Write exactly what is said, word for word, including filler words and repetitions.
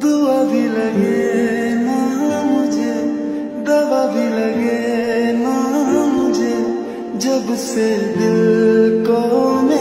दुआ भी लगे ना मुझे, दवा भी लगे ना मुझे, जब से दिल को